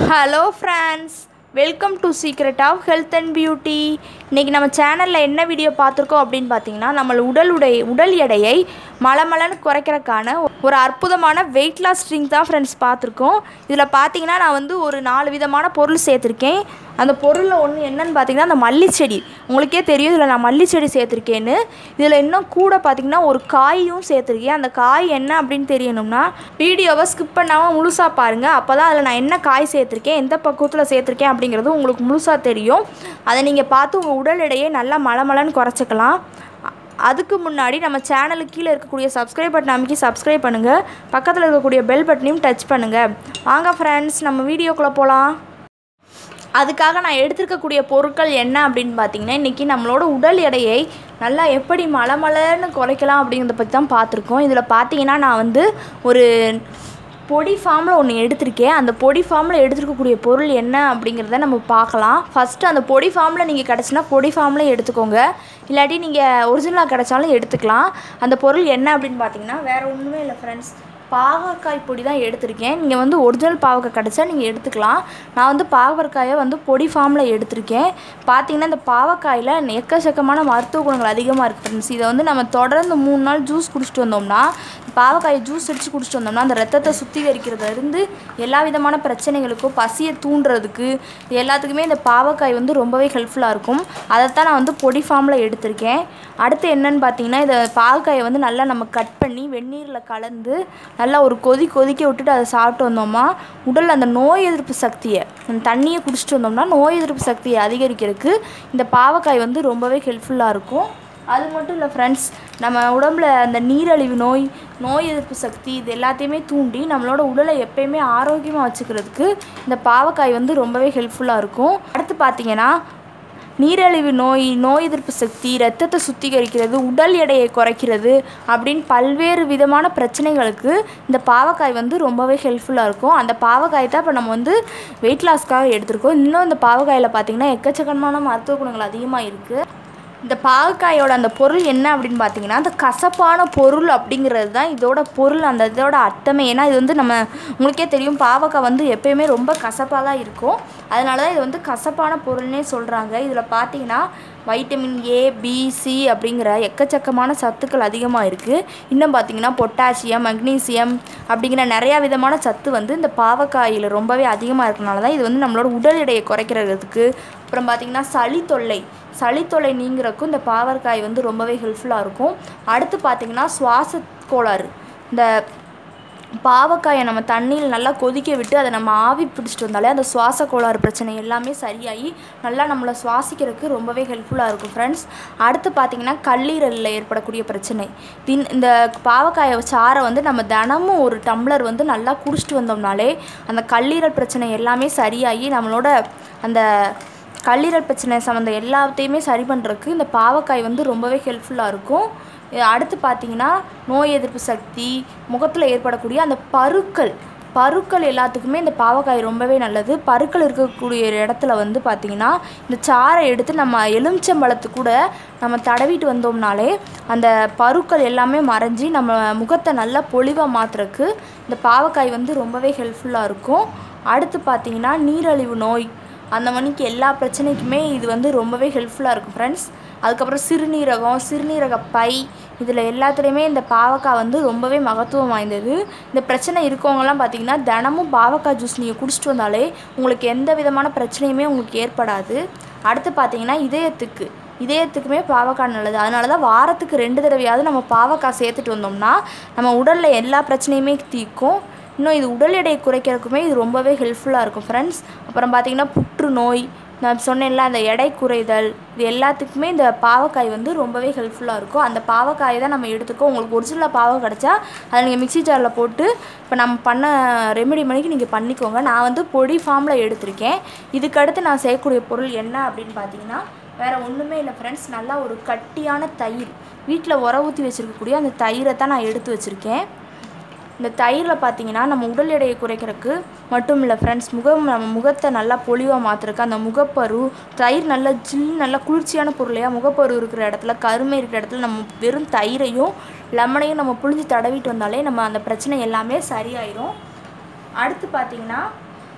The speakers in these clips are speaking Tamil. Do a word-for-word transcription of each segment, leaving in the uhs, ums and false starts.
Hello friends, welcome to secret of health and beauty. இன்றைக்கி நம்ம சேனலில் என்ன வீடியோ பார்த்துருக்கோம் அப்படின்னு பார்த்தீங்கன்னா, நம்ம உடல் உடை உடல் எடையை மலமலன்னு குறைக்கிறதுக்கான ஒரு அற்புதமான வெயிட் லாஸ் ட்ரிங்க் தான் ஃப்ரெண்ட்ஸ் பார்த்துருக்கோம். இதில் பார்த்தீங்கன்னா நான் வந்து ஒரு நாலு விதமான பொருள் சேர்த்துருக்கேன். அந்த பொருளில் ஒன்று என்னென்னு பார்த்தீங்கன்னா அந்த மல்லிச்செடி. உங்களுக்கே தெரியும் இதில் நான் மல்லிச்செடி சேர்த்துருக்கேன்னு. இதில் இன்னும் கூட பார்த்திங்கன்னா ஒரு காயும் சேர்த்துருக்கேன். அந்த காய் என்ன அப்படின்னு தெரியணும்னா வீடியோவை ஸ்கிப் பண்ணாமல் முழுசாக பாருங்கள். அப்போ தான் அதில் நான் என்ன காய் சேர்த்துருக்கேன், எந்த பக்குவத்தில் சேர்த்துருக்கேன் அப்படிங்கிறது உங்களுக்கு முழுசாக தெரியும். அதை நீங்கள் பார்த்து உங்கள் உடல் எடையை நல்லா மலமலன்னு குறைச்சிக்கலாம். அதுக்கு முன்னாடி நம்ம சேனலுக்கு கீழே இருக்கக்கூடிய சப்ஸ்கிரைப் பட்டன் அமைக்கி சப்ஸ்கிரைப் பண்ணுங்கள். பக்கத்தில் இருக்கக்கூடிய பெல் பட்டனையும் டச் பண்ணுங்கள். வாங்க ஃப்ரெண்ட்ஸ், நம்ம வீடியோக்குள்ளே போகலாம். அதுக்காக நான் எடுத்துருக்கக்கூடிய பொருட்கள் என்ன அப்படின்னு பார்த்தீங்கன்னா, இன்றைக்கி நம்மளோட உடல் எடையை நல்லா எப்படி மலமலன்னு குறைக்கலாம் அப்படிங்கிறத பற்றி தான் பார்த்துருக்கோம். இதில் பார்த்தீங்கன்னா நான் வந்து ஒரு பொடி ஃபார்மில் ஒன்று எடுத்திருக்கேன். அந்த பொடி ஃபார்மில் எடுத்துருக்கக்கூடிய பொருள் என்ன அப்படிங்கிறத நம்ம பார்க்கலாம். ஃபஸ்ட்டு அந்த பொடி ஃபார்மில் நீங்கள் கிடச்சின்னா பொடி ஃபார்மில் எடுத்துக்கோங்க. இல்லாட்டி நீங்கள் ஒரிஜினலாக கிடச்சாலும் எடுத்துக்கலாம். அந்த பொருள் என்ன அப்படின்னு பார்த்தீங்கன்னா வேறு ஒன்றுமே இல்லை ஃப்ரெண்ட்ஸ், பாகற்காய் பொடி தான் எடுத்திருக்கேன். நீங்கள் வந்து ஒரிஜினல் பாவக்காய் கிடச்சா நீங்கள் எடுத்துக்கலாம். நான் வந்து பாகற்காயை வந்து பொடி ஃபார்மில் எடுத்திருக்கேன். பார்த்தீங்கன்னா இந்த பாவக்காயில் எக்கச்சக்கமான மருத்துவ குணங்கள் அதிகமாக இருக்குது ஃப்ரெண்ட்ஸ். இதை வந்து நம்ம தொடர்ந்து மூணு நாள் ஜூஸ் குடிச்சிட்டு வந்தோம்னா, பாவக்காயை ஜூஸ் அடித்து குடிச்சிட்டு வந்தோம்னா அந்த ரத்தத்தை சுத்திகரிக்கிறதுலேருந்து எல்லா விதமான பிரச்சனைகளுக்கும் பசியை தூண்டுறதுக்கு எல்லாத்துக்குமே இந்த பாவக்காய் வந்து ரொம்பவே ஹெல்ப்ஃபுல்லாக இருக்கும். அதைத்தான் நான் வந்து பொடி ஃபார்மில் எடுத்திருக்கேன். அடுத்து என்னென்னு பார்த்தீங்கன்னா, இதை பாவக்காயை வந்து நல்லா நம்ம கட் பண்ணி வெந்நீரில் கலந்து நல்லா ஒரு கொதி கொதிக்க விட்டுட்டு அதை சாப்பிட்டு வந்தோம்னா உடல் அந்த நோய் எதிர்ப்பு சக்தியை, அந்த தண்ணியை குடிச்சிட்டு வந்தோம்னா நோய் எதிர்ப்பு சக்தியை அதிகரிக்கிறதுக்கு இந்த பாவக்காய் வந்து ரொம்பவே ஹெல்ப்ஃபுல்லாக இருக்கும். அது மட்டும் இல்லை ஃப்ரெண்ட்ஸ், நம்ம உடம்புல அந்த நீரழிவு நோய், நோய் எதிர்ப்பு சக்தி இது எல்லாத்தையுமே தூண்டி நம்மளோட உடலை எப்பயுமே ஆரோக்கியமாக வச்சுக்கிறதுக்கு இந்த பாவக்காய் வந்து ரொம்பவே ஹெல்ப்ஃபுல்லாக இருக்கும். அடுத்து பார்த்திங்கன்னா நீரிழிவு நோய், நோய் எதிர்ப்பு சக்தி, ரத்தத்தை சுத்திகரிக்கிறது, உடல் எடையை குறைக்கிறது அப்படின்னு பல்வேறு விதமான பிரச்சனைகளுக்கு இந்த பாவக்காய் வந்து ரொம்பவே ஹெல்ப்ஃபுல்லாக இருக்கும். அந்த பாவக்காய் தான் இப்போ நம்ம வந்து வெயிட் லாஸ்க்காக எடுத்திருக்கோம். இன்னும் இந்த பாவக்காயில் பார்த்திங்கன்னா எக்கச்சக்கமான மருத்துவ குணங்கள் அதிகமாக இருக்குது. இந்த பாவக்காயோட அந்த பொருள் என்ன அப்படின்னு பார்த்தீங்கன்னா, அந்த கசப்பான பொருள் அப்படிங்கிறது தான் இதோட பொருள், அந்த இதோட அர்த்தமே. ஏன்னா இது வந்து நம்ம உங்களுக்கே தெரியும் பாவக்காய் வந்து எப்பயுமே ரொம்ப கசப்பாக தான் இருக்கும். அதனால தான் இது வந்து கசப்பான பொருள்னே சொல்கிறாங்க. இதில் பார்த்தீங்கன்னா வைட்டமின் ஏ, பி, சி அப்படிங்கிற எக்கச்சக்கமான சத்துக்கள் அதிகமாக இருக்குது. இன்னும் பார்த்திங்கன்னா பொட்டாசியம், மக்னீசியம் அப்படிங்கிற நிறையா விதமான சத்து வந்து இந்த பாவக்காயில் ரொம்பவே அதிகமாக இருக்கிறனால தான் இது வந்து நம்மளோட உடல் எடையை குறைக்கிறதுக்கு, அப்புறம் பார்த்திங்கன்னா சளி தொல்லை சளி தொல்லை நீங்கிறதுக்கும் இந்த பாவற்காய் வந்து ரொம்பவே ஹெல்ப்ஃபுல்லாக இருக்கும். அடுத்து பார்த்திங்கன்னா சுவாச கோளாறு, இந்த பாவக்காயை நம்ம தண்ணியில் நல்லா கொதிக்க விட்டு அதை நம்ம ஆவி பிடிச்சிட்டு வந்தாலே அந்த சுவாச கோளாறு பிரச்சனை எல்லாமே சரியாகி நல்லா நம்மளை சுவாசிக்கிறதுக்கு ரொம்பவே ஹெல்ப்ஃபுல்லாக இருக்கும் ஃப்ரெண்ட்ஸ். அடுத்து பார்த்திங்கன்னா கல்லீரலில் ஏற்படக்கூடிய பிரச்சனை, தின் இந்த பாவக்காயை சாறை வந்து நம்ம தினமும் ஒரு டம்ளர் வந்து நல்லா குடிச்சிட்டு வந்தோம்னாலே அந்த கல்லீரல் பிரச்சனை எல்லாமே சரியாகி நம்மளோட அந்த கல்லீரல் பிரச்சனை சம்மந்த எல்லாத்தையுமே சரி பண்ணுறதுக்கு இந்த பாவக்காய் வந்து ரொம்பவே ஹெல்ப்ஃபுல்லாக இருக்கும். அடுத்து பார்த்திங்கன்னா நோய் எதிர்ப்பு சக்தி, முகத்தில் ஏற்படக்கூடிய அந்த பருக்கள் பருக்கள் எல்லாத்துக்குமே இந்த பாவக்காய் ரொம்பவே நல்லது. பருக்கள் இருக்கக்கூடிய இடத்துல வந்து பார்த்திங்கன்னா இந்த சாறை எடுத்து நம்ம எலுமிச்சம்பழத்து கூட நம்ம தடவிட்டு வந்தோம்னாலே அந்த பருக்கள் எல்லாமே மறைஞ்சி நம்ம முகத்தை நல்லா பொலிவாக மாற்றுறதுக்கு இந்த பாவக்காய் வந்து ரொம்பவே ஹெல்ப்ஃபுல்லாக இருக்கும். அடுத்து பார்த்திங்கன்னா நீரிழிவு நோய் அந்த மணிக்கு எல்லா பிரச்சனைக்குமே இது வந்து ரொம்பவே ஹெல்ப்ஃபுல்லாக இருக்கும் ஃப்ரெண்ட்ஸ். அதுக்கப்புறம் சிறுநீரகம், சிறுநீரக பை இதில் எல்லாத்துலேயுமே இந்த பாவக்காய் வந்து ரொம்பவே மகத்துவம் வாய்ந்தது. இந்த பிரச்சனை இருக்கவங்கலாம் பார்த்திங்கன்னா தினமும் பாவக்காய் ஜூஸ் நீங்கள் குடிச்சிட்டு வந்தாலே உங்களுக்கு எந்த விதமான பிரச்சனையுமே உங்களுக்கு ஏற்படாது. அடுத்து பார்த்திங்கன்னா இதயத்துக்கு இதயத்துக்குமே பாவக்காய் நல்லது. அதனால தான் வாரத்துக்கு ரெண்டு தடவையாவது நம்ம பாவக்காய் சேர்த்துட்டு வந்தோம்னா நம்ம உடலில் எல்லா பிரச்சனையுமே தீர்க்கும். இன்னும் இது உடல் எடையை குறைக்கிறதுக்குமே இது ரொம்பவே ஹெல்ப்ஃபுல்லாக இருக்கும் ஃப்ரெண்ட்ஸ். அப்புறம் பார்த்திங்கன்னா புற்றுநோய், நான் சொன்னேன்ல அந்த எடை குறைதல், இது எல்லாத்துக்குமே இந்த பாவக்காய் வந்து ரொம்பவே ஹெல்ப்ஃபுல்லாக இருக்கும். அந்த பாவக்காயை தான் நம்ம எடுத்துக்கோ. உங்களுக்கு ஒரிஜினலாக பாவக்காய் கிடச்சா அதை நீங்கள் மிக்சி ஜாரில் போட்டு இப்போ நம்ம பண்ண ரெமெடி மணிக்கு நீங்கள் பண்ணிக்கோங்க. நான் வந்து பொடி ஃபார்மில் எடுத்திருக்கேன். இதுக்கடுத்து நான் செய்யக்கூடிய பொருள் என்ன அப்படின்னு பார்த்தீங்கன்னா வேறு ஒன்றுமே இல்லை ஃப்ரெண்ட்ஸ், நல்லா ஒரு கட்டியான தயிர், வீட்டில் உர ஊற்றி வச்சுருக்கக்கூடிய அந்த தயிரை தான் நான் எடுத்து வச்சுருக்கேன். இந்த தயிரில் பார்த்திங்கன்னா நம்ம உடல் எடையை குறைக்கிறதுக்கு மட்டும் இல்லை ஃப்ரெண்ட்ஸ், முகம் நம்ம முகத்தை நல்லா பொலிவாக மாற்றுறதுக்கு அந்த முகப்பரு, தயிர் நல்லா ஜில் நல்லா குளிர்ச்சியான பொருளையா, முகப்பரு இருக்கிற இடத்துல கருமை இருக்கிற இடத்துல நம்ம வெறும் தயிரையும் லெமனையும் நம்ம புழிஞ்சு தடவிட்டு வந்தாலே நம்ம அந்த பிரச்சனை எல்லாமே சரியாயிடும். அடுத்து பார்த்திங்கன்னா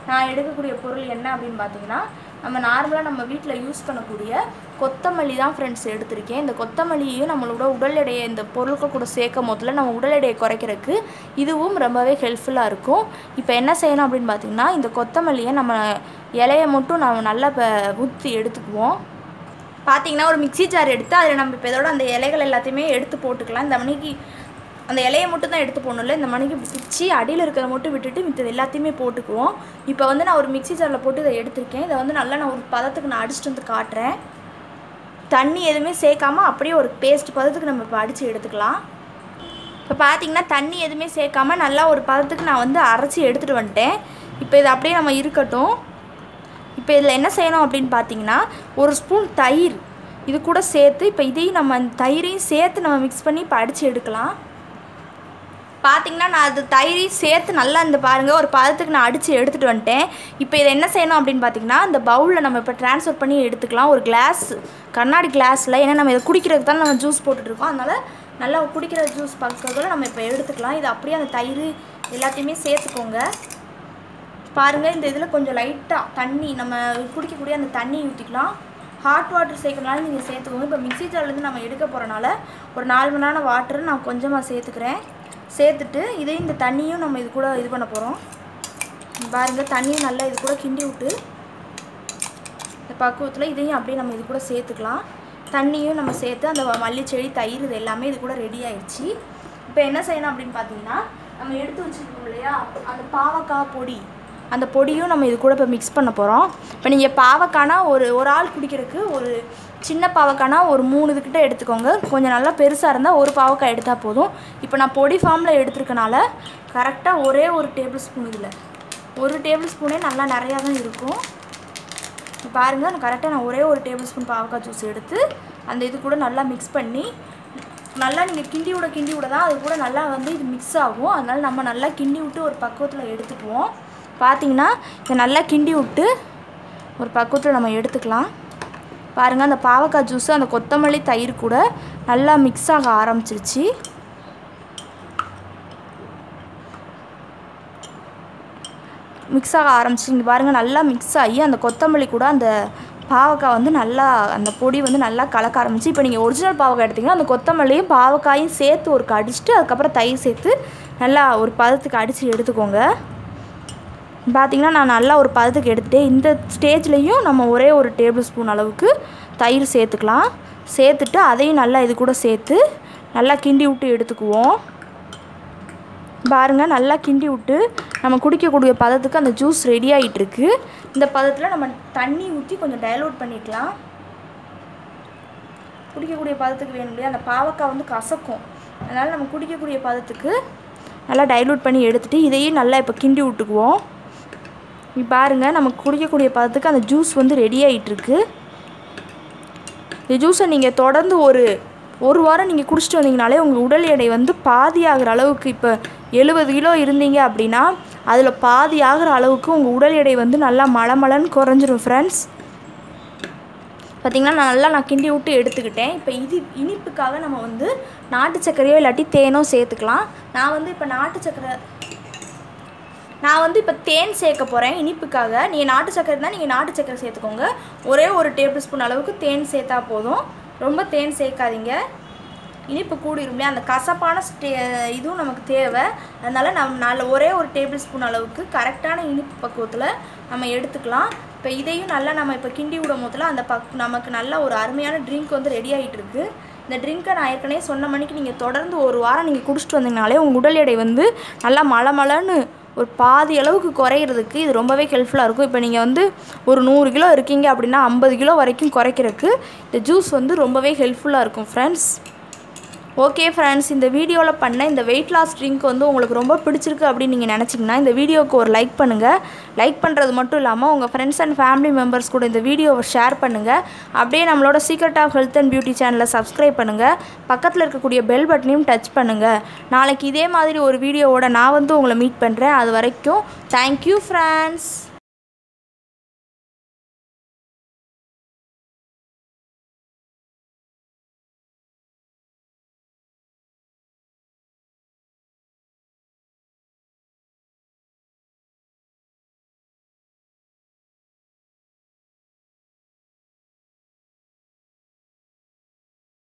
நான் எடுக்கக்கூடிய பொருள் என்ன அப்படின்னு பார்த்தீங்கன்னா, நம்ம நார்மலாக நம்ம வீட்டில் யூஸ் பண்ணக்கூடிய கொத்தமல்லி தான் ஃப்ரெண்ட்ஸ் எடுத்திருக்கேன். இந்த கொத்தமல்லியும் நம்மளோட உடல் எடையை இந்த பொருட்கள் கூட சேர்க்கும் போதில் நம்ம உடல் எடையை குறைக்கிறதுக்கு இதுவும் ரொம்பவே ஹெல்ப்ஃபுல்லாக இருக்கும். இப்போ என்ன செய்யணும் அப்படின்னு பார்த்தீங்கன்னா, இந்த கொத்தமல்லியை நம்ம இலையை மட்டும் நம்ம நல்லா இப்போ ஊற்றி எடுத்துக்குவோம். பார்த்திங்கன்னா ஒரு மிக்சி ஜார் எடுத்து அதில் நம்ம இப்போ இதோட அந்த இலைகள் எல்லாத்தையுமே எடுத்து போட்டுக்கலாம். இந்த மணிக்கு அந்த இலையை மட்டும் தான் எடுத்து போடணும்ல, இந்த மணிக்கு பிச்சு அடியில் இருக்கிறத மட்டும் விட்டுட்டு மித்தது எல்லாத்தையுமே போட்டுக்குவோம். இப்போ வந்து நான் ஒரு மிக்சி ஜாரில் போட்டு இதை எடுத்திருக்கேன். இதை வந்து நல்லா நான் ஒரு பதத்துக்கு நான் அடிச்சுட்டு வந்து காட்டுறேன். தண்ணி எதுவுமே சேர்க்காமல் அப்படியே ஒரு பேஸ்ட் பதத்துக்கு நம்ம இப்போ அடித்து எடுத்துக்கலாம். இப்போ பார்த்திங்கன்னா தண்ணி எதுவுமே சேர்க்காமல் நல்லா ஒரு பதத்துக்கு நான் வந்து அரைச்சி எடுத்துகிட்டு வந்துட்டேன். இப்போ இது அப்படியே நம்ம இருக்கட்டும். இப்போ இதில் என்ன செய்யணும் அப்படின்னு பார்த்தீங்கன்னா, ஒரு ஸ்பூன் தயிர் இது கூட சேர்த்து இப்போ இதையும் நம்ம அந்த தயிரையும் சேர்த்து நம்ம மிக்ஸ் பண்ணி இப்போ அடித்து எடுக்கலாம். பார்த்திங்கன்னா நான் அது தயிரையும் சேர்த்து நல்லா இந்த பாருங்கள் ஒரு பதத்துக்கு நான் அடித்து எடுத்துகிட்டு வந்துட்டேன். இப்போ இதை என்ன செய்யணும் அப்படின்னு பார்த்திங்கன்னா, இந்த பவுலில் நம்ம இப்போ ட்ரான்ஸ்ஃபர் பண்ணி எடுத்துக்கலாம். ஒரு கிளாஸ் கண்ணாடி கிளாஸில், ஏன்னா நம்ம இதை குடிக்கிறதுக்கு தான் நம்ம ஜூஸ் போட்டுட்ருக்கோம். அதனால் நல்லா குடிக்கிற ஜூஸ் பக்கத்தில் நம்ம இப்போ எடுத்துக்கலாம். இது அப்படியே அந்த தயிர் எல்லாத்தையுமே சேர்த்துக்கோங்க. பாருங்கள் இந்த இதில் கொஞ்சம் லைட்டாக தண்ணி நம்ம குடிக்கக்கூடிய அந்த தண்ணி ஊற்றிக்கலாம். ஹாட் வாட்டர் சேர்க்கறனால நீங்கள் சேர்த்துக்கோங்க. இப்போ மிக்சி ஜார்லேருந்து நம்ம எடுக்க போகிறனால ஒரு நாலு மணி நேரம் வாட்டர் நான் கொஞ்சமாக சேர்த்துக்கிறேன். சேர்த்துட்டு இதையும் இந்த தண்ணியும் நம்ம இது கூட இது பண்ண போகிறோம். பாருங்கள் தண்ணியும் நல்லா இது கூட கிண்டி விட்டு இந்த பக்குவத்தில் இதையும் அப்படியே நம்ம இது கூட சேர்த்துக்கலாம். தண்ணியும் நம்ம சேர்த்து அந்த மல்லிச்செடி தயிர் இது எல்லாமே இது கூட ரெடி ஆயிடுச்சு. இப்போ என்ன செய்யணும் அப்படின்னு பார்த்தீங்கன்னா, நம்ம எடுத்து வச்சுருக்கோம் இல்லையா அந்த பாவக்காய் பொடி, அந்த பொடியும் நம்ம இது கூட இப்போ மிக்ஸ் பண்ண போகிறோம். இப்போ நீங்கள் பாவக்காய்னா ஒரு ஒரு ஆள் குடிக்கிறதுக்கு ஒரு சின்ன பாவக்காய்னா ஒரு மூணு இதுக்கிட்ட எடுத்துக்கோங்க. கொஞ்சம் நல்லா பெருசாக இருந்தால் ஒரு பாவக்காய் எடுத்தால் போதும். இப்போ நான் பொடி ஃபார்மில் எடுத்துருக்கனால கரெக்டாக ஒரே ஒரு டேபிள் ஸ்பூன், இதில் ஒரு டேபிள் ஸ்பூனே நல்லா நிறையா தான் இருக்கும். பாருங்கள் நான் கரெக்டாக நான் ஒரே ஒரு டேபிள் ஸ்பூன் பாவக்காய் ஜூஸ் எடுத்து அந்த இது கூட நல்லா மிக்ஸ் பண்ணி நல்லா நீங்கள் கிண்டி விட கிண்டி விட தான் அது கூட நல்லா வந்து இது மிக்ஸ் ஆகும். அதனால் நம்ம நல்லா கிண்டி விட்டு ஒரு பக்குவத்தில் எடுத்துக்குவோம். பார்த்திங்கன்னா இதை நல்லா கிண்டி விட்டு ஒரு பக்குவத்தில் நம்ம எடுத்துக்கலாம். பாருங்கள் அந்த பாவக்காய் ஜூஸு அந்த கொத்தமல்லி தயிர் கூட நல்லா மிக்ஸ் ஆக ஆரம்பிச்சிருச்சு. மிக்ஸ் ஆக ஆரம்பிச்சு இங்கே பாருங்கள் நல்லா மிக்ஸ் ஆகி அந்த கொத்தமல்லி கூட அந்த பாவக்காய் வந்து நல்லா அந்த பொடி வந்து நல்லா கலக்க ஆரம்பிச்சு. இப்போ நீங்கள் ஒரிஜினல் பாவக்காய் எடுத்திங்கன்னா அந்த கொத்தமல்லியும் பாவக்காயும் சேர்த்து ஒரு கடிச்சிட்டு அதுக்கப்புறம் தயிர் சேர்த்து நல்லா ஒரு பதத்துக்கு அடித்து எடுத்துக்கோங்க. பார்த்திங்கன்னா நான் நல்லா ஒரு பதத்துக்கு எடுத்துகிட்டேன். இந்த ஸ்டேஜ்லேயும் நம்ம ஒரே ஒரு டேபிள் ஸ்பூன் அளவுக்கு தயிர் சேர்த்துக்கலாம். சேர்த்துட்டு அதையும் நல்லா இது கூட சேர்த்து நல்லா கிண்டி விட்டு எடுத்துக்குவோம். பாருங்கள் நல்லா கிண்டி விட்டு நம்ம குடிக்கக்கூடிய பதத்துக்கு அந்த ஜூஸ் ரெடி ஆகிட்டுருக்கு. இந்த பதத்தில் நம்ம தண்ணி ஊற்றி கொஞ்சம் டைலூட் பண்ணிக்கலாம். குடிக்கக்கூடிய பதத்துக்கு வேணும் இல்லையா, அந்த பாவக்காய் வந்து கசக்கும். அதனால் நம்ம குடிக்கக்கூடிய பதத்துக்கு நல்லா டைலூட் பண்ணி எடுத்துகிட்டு இதையும் நல்லா இப்போ கிண்டி விட்டுக்குவோம். இப்போ பாருங்கள் நமக்கு குடிக்கக்கூடிய பதத்துக்கு அந்த ஜூஸ் வந்து ரெடி ஆகிட்டுருக்கு. இந்த ஜூஸை நீங்கள் தொடர்ந்து ஒரு ஒரு வாரம் நீங்கள் குடிச்சிட்டு வந்தீங்கனாலே உங்கள் உடல் எடை வந்து பாதி ஆகிற அளவுக்கு, இப்போ எழுபது கிலோ இருந்தீங்க அப்படின்னா அதில் பாதி ஆகிற அளவுக்கு உங்கள் உடல் எடை வந்து நல்லா மலமலன்னு குறைஞ்சிரும் ஃப்ரெண்ட்ஸ். பார்த்திங்கன்னா நான் நல்லா நான் கிண்டி விட்டு எடுத்துக்கிட்டேன். இப்போ இது இனிப்புக்காக நம்ம வந்து நாட்டு சர்க்கரையோ இல்லாட்டி தேனோ சேர்த்துக்கலாம். நான் வந்து இப்போ நாட்டு சர்க்கரை நான் வந்து இப்போ தேன் சேர்க்க போகிறேன் இனிப்புக்காக. நீங்கள் நாட்டு சர்க்கரை இருந்தால் நீங்கள் நாட்டு சர்க்கரை சேர்த்துக்கோங்க. ஒரே ஒரு டேபிள் ஸ்பூன் அளவுக்கு தேன் சேர்த்தா போதும். ரொம்ப தேன் சேர்க்காதீங்க, இனிப்பு கூடிருமே. அந்த கசப்பான ஸ்டே இதுவும் நமக்கு தேவை. அதனால் நம்ம நல்ல ஒரே ஒரு டேபிள் ஸ்பூன் அளவுக்கு கரெக்டான இனிப்பு பக்குவத்தில் நம்ம எடுத்துக்கலாம். இப்போ இதையும் நல்லா நம்ம இப்போ கிண்டி விடும் போதில் அந்த பக் நமக்கு நல்ல ஒரு அருமையான ட்ரிங்க் வந்து ரெடி ஆகிட்டு இருக்குது. இந்த ட்ரிங்க்கை நான் ஏற்கனவே சொன்ன மணிக்கு நீங்கள் தொடர்ந்து ஒரு வாரம் நீங்கள் குடிச்சிட்டு வந்தீங்கனாலே உங்கள் உடல் எடை வந்து நல்லா மலமலன்னு ஒரு பாதி அளவுக்கு குறையிறதுக்கு இது ரொம்பவே ஹெல்ப்ஃபுல்லாக இருக்கும். இப்போ நீங்கள் வந்து ஒரு நூறு கிலோ இருக்கீங்க அப்படின்னா ஐம்பது கிலோ வரைக்கும் குறைக்கிறதுக்கு இந்த ஜூஸ் வந்து ரொம்பவே ஹெல்ப்ஃபுல்லாக இருக்கும் ஃப்ரெண்ட்ஸ். ஓகே ஃப்ரெண்ட்ஸ், இந்த வீடியோவில் பண்ண இந்த வெயிட் லாஸ் ட்ரிங்க் வந்து உங்களுக்கு ரொம்ப பிடிச்சிருக்கு அப்படின்னு நீங்கள் நினச்சிங்கன்னா இந்த வீடியோவுக்கு ஒரு லைக் பண்ணுங்கள். லைக் பண்ணுறது மட்டும் இல்லாமல் உங்கள் ஃப்ரெண்ட்ஸ் அண்ட் ஃபேமிலி மெம்பர்ஸ் கூட இந்த வீடியோவை ஷேர் பண்ணுங்கள். அப்படியே நம்மளோட secret of health and beauty சேனலை சப்ஸ்கிரைப் பண்ணுங்கள். பக்கத்தில் இருக்கக்கூடிய பெல் பட்டனையும் டச் பண்ணுங்கள். நாளைக்கு இதே மாதிரி ஒரு வீடியோவோட நான் வந்து உங்களை மீட் பண்ணுறேன். அது வரைக்கும் தேங்க்யூ ஃப்ரெண்ட்ஸ்.